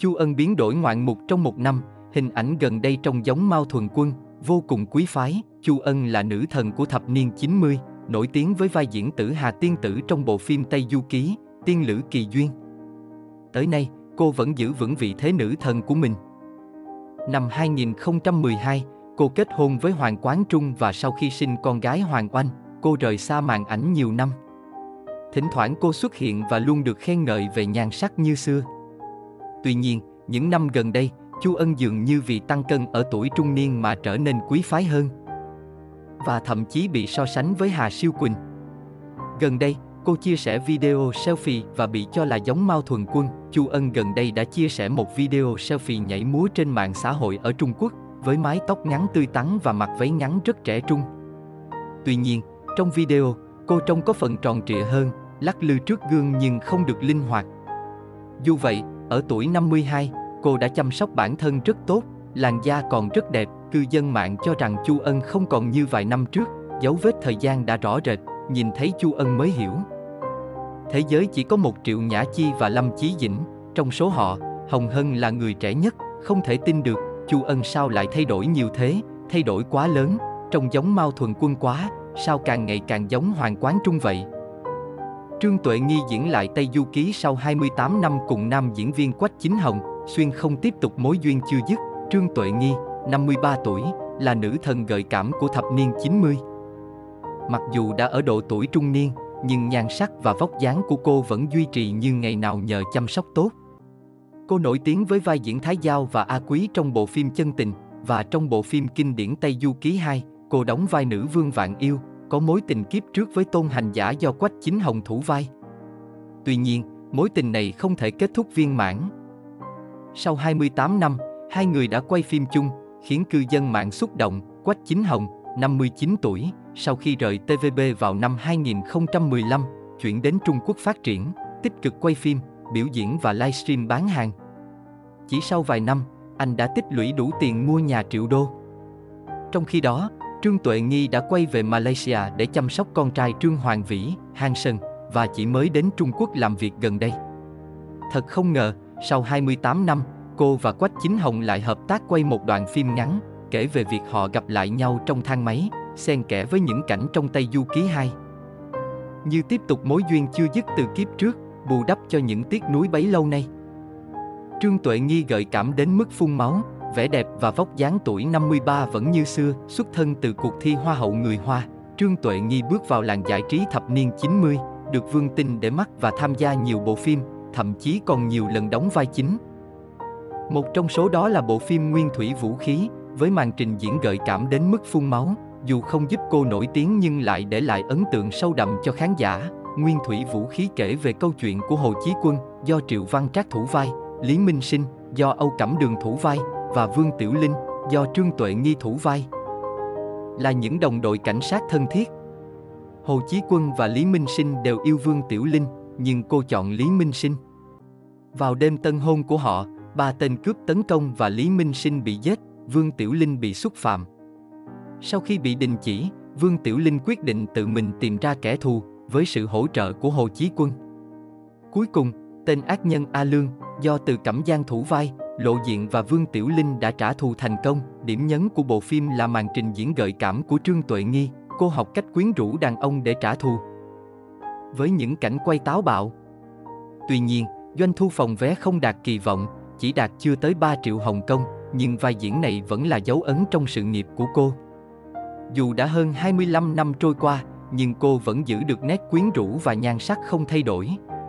Chu Ân biến đổi ngoạn mục trong một năm, hình ảnh gần đây trông giống Mao Thuần Quân, vô cùng quý phái. Chu Ân là nữ thần của thập niên 90, nổi tiếng với vai diễn tử Hà Tiên Tử trong bộ phim Tây Du Ký, Tiên Lữ Kỳ Duyên. Tới nay, cô vẫn giữ vững vị thế nữ thần của mình. Năm 2012, cô kết hôn với Hoàng Quán Trung và sau khi sinh con gái Hoàng Oanh, cô rời xa màn ảnh nhiều năm. Thỉnh thoảng cô xuất hiện và luôn được khen ngợi về nhan sắc như xưa. Tuy nhiên, những năm gần đây, Chu Ân dường như vì tăng cân ở tuổi trung niên mà trở nên quý phái hơn. Và thậm chí bị so sánh với Hà Siêu Quỳnh. Gần đây, cô chia sẻ video selfie và bị cho là giống Mao Thuần Quân. Chu Ân gần đây đã chia sẻ một video selfie nhảy múa trên mạng xã hội ở Trung Quốc, với mái tóc ngắn tươi tắn và mặc váy ngắn rất trẻ trung. Tuy nhiên, trong video, cô trông có phần tròn trịa hơn, lắc lư trước gương nhưng không được linh hoạt. Dù vậy, ở tuổi 52, cô đã chăm sóc bản thân rất tốt, làn da còn rất đẹp. Cư dân mạng cho rằng Chu Ân không còn như vài năm trước, dấu vết thời gian đã rõ rệt, nhìn thấy Chu Ân mới hiểu. Thế giới chỉ có 1 Triệu Nhã Chi và Lâm Chí Dĩnh, trong số họ, Hồng Hân là người trẻ nhất, không thể tin được, Chu Ân sao lại thay đổi nhiều thế, thay đổi quá lớn, trông giống Mao Thuần Quân quá, sao càng ngày càng giống Hoàng Quán Trung vậy. Trương Tuệ Nghi diễn lại Tây Du Ký sau 28 năm cùng nam diễn viên Quách Chính Hồng, xuyên không tiếp tục mối duyên chưa dứt. Trương Tuệ Nghi, 53 tuổi, là nữ thần gợi cảm của thập niên 90. Mặc dù đã ở độ tuổi trung niên, nhưng nhan sắc và vóc dáng của cô vẫn duy trì như ngày nào nhờ chăm sóc tốt. Cô nổi tiếng với vai diễn Thái Giao và A Quý trong bộ phim Chân Tình, và trong bộ phim kinh điển Tây Du Ký 2, cô đóng vai nữ vương vạn yêu, có mối tình kiếp trước với Tôn Hành Giả do Quách Chính Hồng thủ vai. Tuy nhiên, mối tình này không thể kết thúc viên mãn. Sau 28 năm, hai người đã quay phim chung, khiến cư dân mạng xúc động. Quách Chính Hồng, 59 tuổi, sau khi rời TVB vào năm 2015, chuyển đến Trung Quốc phát triển, tích cực quay phim, biểu diễn và livestream bán hàng. Chỉ sau vài năm, anh đã tích lũy đủ tiền mua nhà triệu đô. Trong khi đó, Trương Tuệ Nghi đã quay về Malaysia để chăm sóc con trai Trương Hoàng Vĩ, Hanson, và chỉ mới đến Trung Quốc làm việc gần đây. Thật không ngờ, sau 28 năm, cô và Quách Chính Hồng lại hợp tác quay một đoạn phim ngắn, kể về việc họ gặp lại nhau trong thang máy, xen kẽ với những cảnh trong Tây Du Ký 2. Như tiếp tục mối duyên chưa dứt từ kiếp trước, bù đắp cho những tiếc nuối bấy lâu nay. Trương Tuệ Nghi gợi cảm đến mức phun máu, vẻ đẹp và vóc dáng tuổi 53 vẫn như xưa. Xuất thân từ cuộc thi Hoa hậu người Hoa, Trương Tuệ Nghi bước vào làng giải trí thập niên 90, được Vương Tinh để mắt và tham gia nhiều bộ phim, thậm chí còn nhiều lần đóng vai chính. Một trong số đó là bộ phim Nguyên Thủy Vũ Khí, với màn trình diễn gợi cảm đến mức phun máu, dù không giúp cô nổi tiếng nhưng lại để lại ấn tượng sâu đậm cho khán giả. Nguyên Thủy Vũ Khí kể về câu chuyện của Hồ Chí Quân, do Triệu Văn Trác thủ vai, Lý Minh Sinh, do Âu Cẩm Đường thủ vai, và Vương Tiểu Linh, do Trương Tuệ Nghi thủ vai. Là những đồng đội cảnh sát thân thiết. Hồ Chí Quân và Lý Minh Sinh đều yêu Vương Tiểu Linh, nhưng cô chọn Lý Minh Sinh. Vào đêm tân hôn của họ, 3 tên cướp tấn công và Lý Minh Sinh bị giết, Vương Tiểu Linh bị xúc phạm. Sau khi bị đình chỉ, Vương Tiểu Linh quyết định tự mình tìm ra kẻ thù, với sự hỗ trợ của Hồ Chí Quân. Cuối cùng, tên ác nhân A Lương, do Từ Cẩm Giang thủ vai, lộ diện và Vương Tiểu Linh đã trả thù thành công. Điểm nhấn của bộ phim là màn trình diễn gợi cảm của Trương Tuệ Nghi, cô học cách quyến rũ đàn ông để trả thù. Với những cảnh quay táo bạo. Tuy nhiên, doanh thu phòng vé không đạt kỳ vọng, chỉ đạt chưa tới 3 triệu Hồng Kông, nhưng vai diễn này vẫn là dấu ấn trong sự nghiệp của cô. Dù đã hơn 25 năm trôi qua, nhưng cô vẫn giữ được nét quyến rũ và nhan sắc không thay đổi.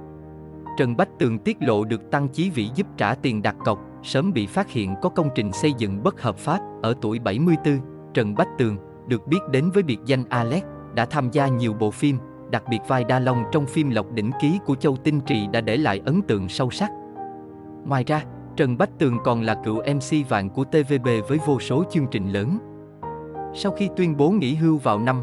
Trần Bách Tường tiết lộ được Tăng Chí Vĩ giúp trả tiền đặt cọc, sớm bị phát hiện có công trình xây dựng bất hợp pháp. Ở tuổi 74, Trần Bách Tường, được biết đến với biệt danh Alex, đã tham gia nhiều bộ phim, đặc biệt vai Đa Long trong phim Lộc Đỉnh Ký của Châu Tinh Trì đã để lại ấn tượng sâu sắc. Ngoài ra, Trần Bách Tường còn là cựu MC vàng của TVB với vô số chương trình lớn. Sau khi tuyên bố nghỉ hưu vào năm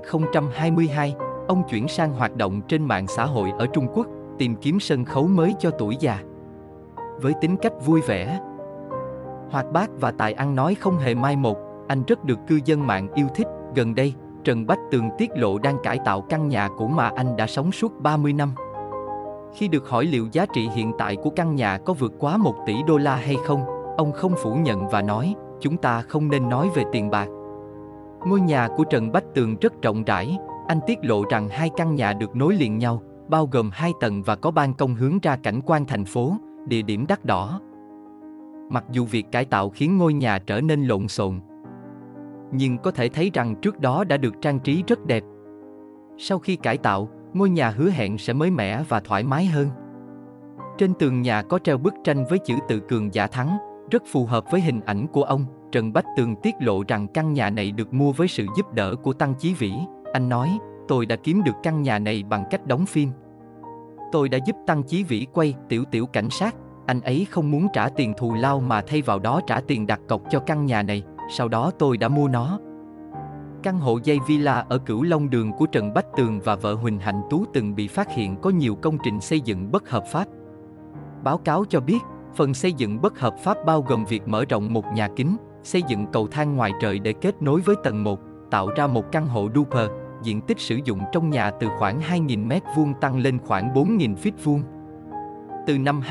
2022, ông chuyển sang hoạt động trên mạng xã hội ở Trung Quốc, tìm kiếm sân khấu mới cho tuổi già. Với tính cách vui vẻ, hoạt bát và tài ăn nói không hề mai một, anh rất được cư dân mạng yêu thích. Gần đây, Trần Bách Tường tiết lộ đang cải tạo căn nhà cũ mà anh đã sống suốt 30 năm. Khi được hỏi liệu giá trị hiện tại của căn nhà có vượt quá 1 tỷ đô la hay không, ông không phủ nhận và nói, chúng ta không nên nói về tiền bạc. Ngôi nhà của Trần Bách Tường rất rộng rãi, anh tiết lộ rằng 2 căn nhà được nối liền nhau, bao gồm 2 tầng và có ban công hướng ra cảnh quan thành phố, địa điểm đắt đỏ. Mặc dù việc cải tạo khiến ngôi nhà trở nên lộn xộn, nhưng có thể thấy rằng trước đó đã được trang trí rất đẹp. Sau khi cải tạo, ngôi nhà hứa hẹn sẽ mới mẻ và thoải mái hơn. Trên tường nhà có treo bức tranh với chữ Tự Cường Giả Thắng, rất phù hợp với hình ảnh của ông. Trần Bách Tường tiết lộ rằng căn nhà này được mua với sự giúp đỡ của Tăng Chí Vĩ. Anh nói, tôi đã kiếm được căn nhà này bằng cách đóng phim. Tôi đã giúp Tăng Chí Vĩ quay Tiểu Cảnh Sát. Anh ấy không muốn trả tiền thù lao mà thay vào đó trả tiền đặt cọc cho căn nhà này, sau đó tôi đã mua nó. Căn hộ dây villa ở Cửu Long Đường của Trần Bách Tường và vợ Huỳnh Hạnh Tú từng bị phát hiện có nhiều công trình xây dựng bất hợp pháp. Báo cáo cho biết, phần xây dựng bất hợp pháp bao gồm việc mở rộng một nhà kính, xây dựng cầu thang ngoài trời để kết nối với tầng 1, tạo ra một căn hộ duper, diện tích sử dụng trong nhà từ khoảng 2.000 m2 tăng lên khoảng 4.000 feet vuông. Từ năm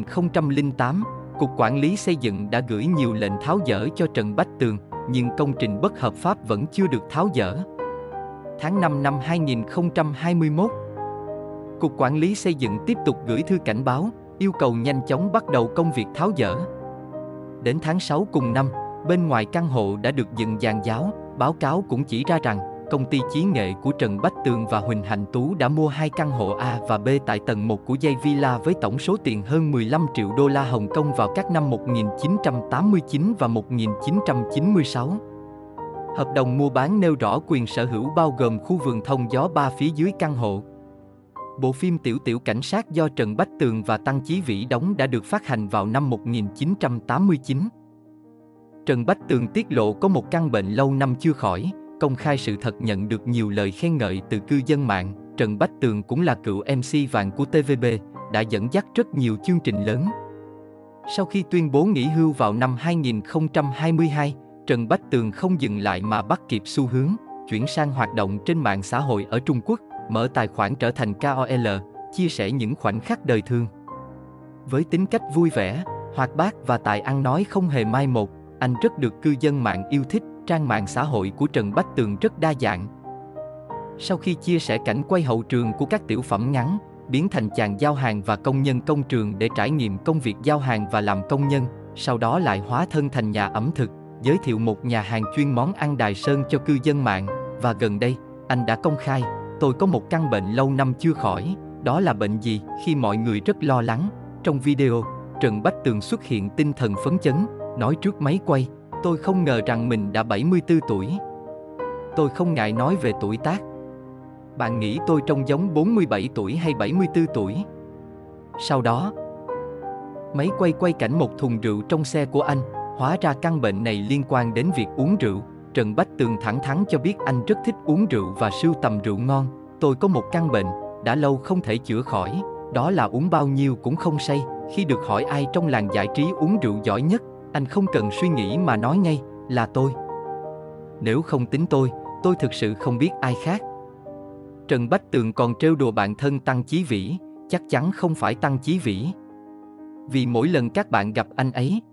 2008, Cục Quản lý Xây dựng đã gửi nhiều lệnh tháo dỡ cho Trần Bách Tường, nhưng công trình bất hợp pháp vẫn chưa được tháo dỡ. Tháng 5 năm 2021, Cục Quản lý Xây dựng tiếp tục gửi thư cảnh báo, yêu cầu nhanh chóng bắt đầu công việc tháo dỡ. Đến tháng 6 cùng năm, bên ngoài căn hộ đã được dựng giàn giáo, báo cáo cũng chỉ ra rằng, công ty Chí Nghệ của Trần Bách Tường và Huỳnh Hạnh Tú đã mua 2 căn hộ A và B tại tầng 1 của dây villa với tổng số tiền hơn 15 triệu đô la Hồng Kông vào các năm 1989 và 1996. Hợp đồng mua bán nêu rõ quyền sở hữu bao gồm khu vườn thông gió 3 phía dưới căn hộ. Bộ phim Tiểu Cảnh Sát do Trần Bách Tường và Tăng Chí Vĩ đóng đã được phát hành vào năm 1989. Trần Bách Tường tiết lộ có một căn bệnh lâu năm chưa khỏi, công khai sự thật nhận được nhiều lời khen ngợi từ cư dân mạng. Trần Bách Tường cũng là cựu MC vàng của TVB, đã dẫn dắt rất nhiều chương trình lớn. Sau khi tuyên bố nghỉ hưu vào năm 2022, Trần Bách Tường không dừng lại mà bắt kịp xu hướng, chuyển sang hoạt động trên mạng xã hội ở Trung Quốc, mở tài khoản trở thành KOL, chia sẻ những khoảnh khắc đời thường. Với tính cách vui vẻ, hoạt bát và tài ăn nói không hề mai một, anh rất được cư dân mạng yêu thích. Trang mạng xã hội của Trần Bách Tường rất đa dạng. Sau khi chia sẻ cảnh quay hậu trường của các tiểu phẩm ngắn, biến thành chàng giao hàng và công nhân công trường để trải nghiệm công việc giao hàng và làm công nhân, sau đó lại hóa thân thành nhà ẩm thực, giới thiệu một nhà hàng chuyên món ăn Đài Sơn cho cư dân mạng. Và gần đây, anh đã công khai, tôi có một căn bệnh lâu năm chưa khỏi, đó là bệnh gì? Khi mọi người rất lo lắng, trong video, Trần Bách Tường xuất hiện tinh thần phấn chấn, nói trước máy quay, tôi không ngờ rằng mình đã 74 tuổi. Tôi không ngại nói về tuổi tác. Bạn nghĩ tôi trông giống 47 tuổi hay 74 tuổi? Sau đó, máy quay cảnh một thùng rượu trong xe của anh, hóa ra căn bệnh này liên quan đến việc uống rượu. Trần Bách Tường thẳng thắn cho biết anh rất thích uống rượu và sưu tầm rượu ngon. Tôi có một căn bệnh, đã lâu không thể chữa khỏi, đó là uống bao nhiêu cũng không say. Khi được hỏi ai trong làng giải trí uống rượu giỏi nhất, anh không cần suy nghĩ mà nói ngay, là tôi. Nếu không tính tôi thực sự không biết ai khác. Trần Bách Tường còn trêu đùa bạn thân Tăng Chí Vĩ, chắc chắn không phải Tăng Chí Vĩ. Vì mỗi lần các bạn gặp anh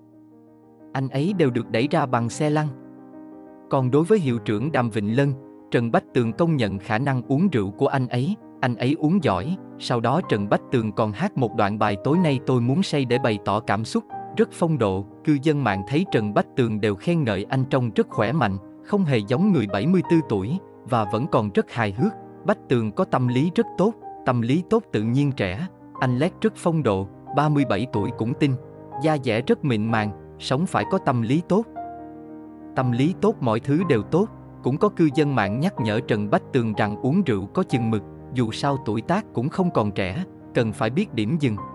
ấy đều được đẩy ra bằng xe lăn. Còn đối với hiệu trưởng Đàm Vịnh Lân, Trần Bách Tường công nhận khả năng uống rượu của anh ấy uống giỏi. Sau đó Trần Bách Tường còn hát một đoạn bài tối nay tôi muốn say để bày tỏ cảm xúc, rất phong độ. Cư dân mạng thấy Trần Bách Tường đều khen ngợi anh trông rất khỏe mạnh, không hề giống người 74 tuổi, và vẫn còn rất hài hước. Bách Tường có tâm lý rất tốt, tâm lý tốt tự nhiên trẻ, anh Lét rất phong độ, 37 tuổi cũng tin, da dẻ rất mịn màng, sống phải có tâm lý tốt. Tâm lý tốt mọi thứ đều tốt. Cũng có cư dân mạng nhắc nhở Trần Bách Tường rằng uống rượu có chừng mực, dù sao tuổi tác cũng không còn trẻ, cần phải biết điểm dừng.